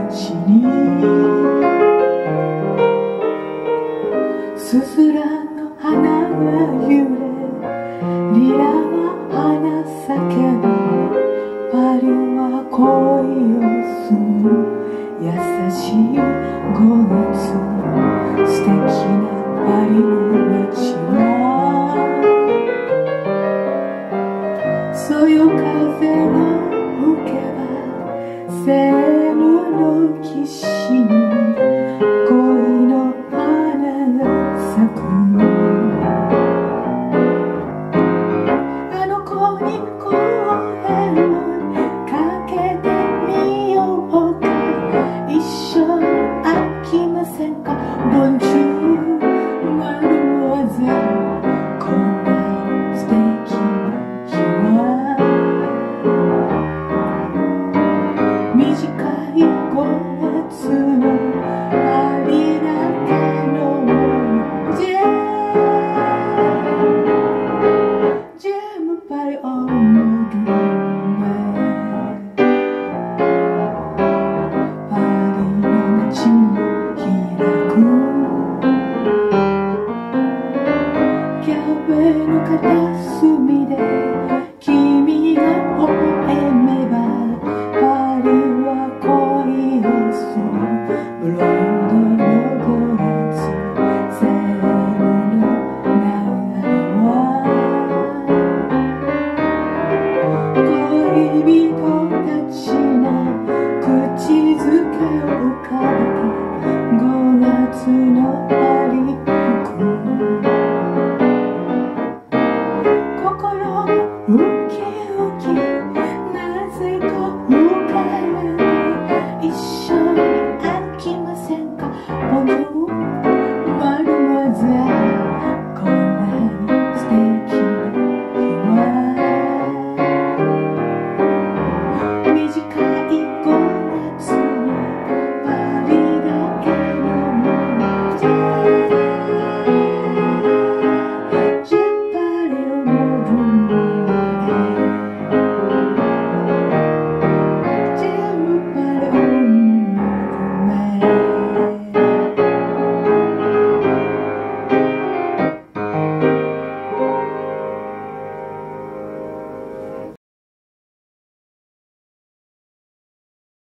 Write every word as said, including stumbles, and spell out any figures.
街にスズランの花が揺れ、リラは花咲けば、パリは恋をする優しいごがつ、素敵なパリの街はそよ風が吹けば、セーヌの岸に恋の花が咲く。あの子に声をかけてみようか、一生飽きませんか。ボンジュールマドモアゼル、こんな素敵な日は短いごがつのパリだけのもの。ジェージェームパリオンのルンバ、パリの街に開くキャベの片隅で君が微笑めば、パリは恋をする。ブロンドのごがつ、セーヌの流れは恋人たちが口づけを浮かべて、ごがつの